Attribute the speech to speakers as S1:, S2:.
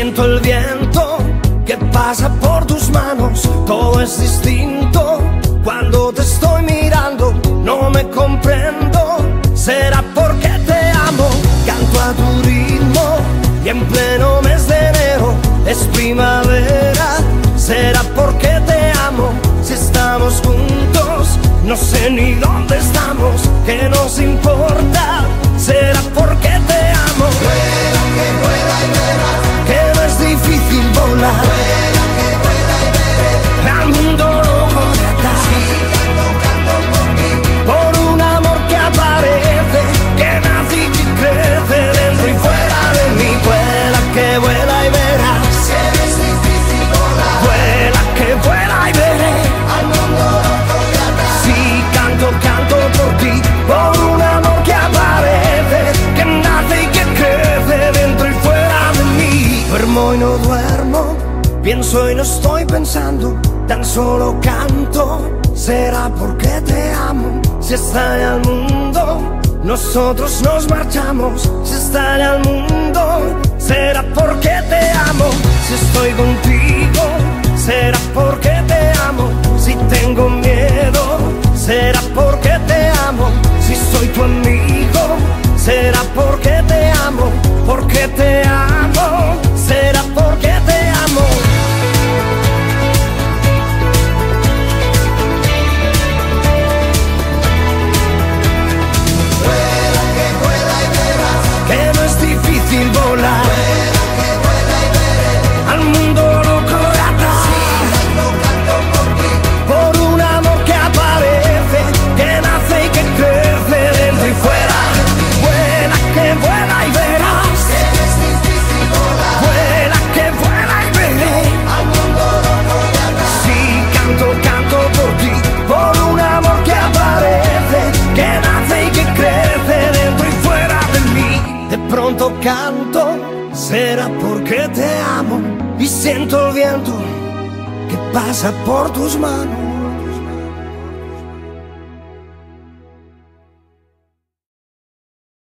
S1: siento el viento que pasa por tus manos. Todo es distinto cuando te estoy mirando. No me comprendo, será porque te amo. Canto a tu ritmo y en pleno mes de enero es primavera. Será porque te amo. Si estamos juntos, no sé ni dónde estamos. ¿Qué nos importa? Será porque te amo.
S2: Vuela, que vuela y verás
S1: que no es difícil volar.
S2: Vuela, que vuela y veré
S1: al mundo loco de atrás.
S2: Siga tocando por mí,
S1: Por un amor que aparece, que nace y que crece dentro y fuera de mí. Vuela, que vuela y verás.
S2: que no es difícil volar
S1: Vuela, que vuela y veré.
S2: al mundo loco de atrás.
S1: Si canto, canto por ti. Por un amor que aparece, que nace y que crece dentro y fuera de mí. Duermo y no duermo, pienso y no estoy pensando, tan solo canto. Será porque te amo. Si estalla al mundo, nosotros nos marchamos. Si estalla al mundo, será porque te amo. Si estoy contigo, será porque te amo. Si tengo miedo, será porque te amo. Si soy tu amigo, será porque te amo. Porque te amo, será porque te amo.
S2: Vuela, que vuela y verás
S1: Que no es difícil volar.
S2: Vuela, que vuela y veré
S1: Al mundo loco de atrás.
S2: Siga tocando por mí,
S1: Por un amor que aparece, que nace y que crece dentro y fuera. Vuela, que vuela y verás.
S2: que no es difícil volar
S1: Vuela, que vuela y veré.
S2: al mundo loco de atrás.
S1: Si canto, canto por ti. Por un amor que aparece, que nace y que crece dentro y fuera de mí. De pronto canto, será porque te amo. Y siento el viento que pasa por tus manos.